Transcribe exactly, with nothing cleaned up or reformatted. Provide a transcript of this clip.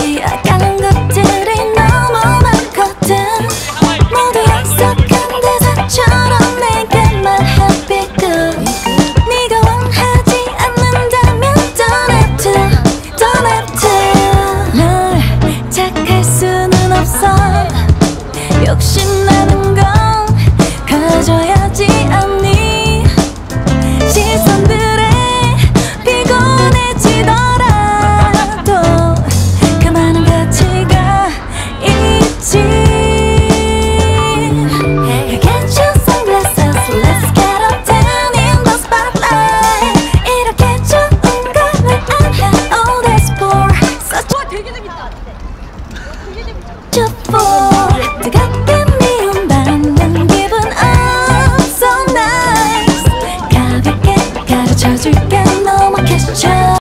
이 아까운 것들이 너무 많거든. 모두 약속한 대사처럼 내게 말해 be good. 네가 원하지 않는다면 don't have to, don't have to. 널 착할 수는 없어. 욕심나는 건 가져야지 않니. 시선들에 피곤해지더라도 그만한 가치가 있지. Get your sunglasses, let's get up down in the spotlight. 이렇게 좋은 걸 왜 안 해? All this for such 되게 재밌다. 되게 재밌다. just for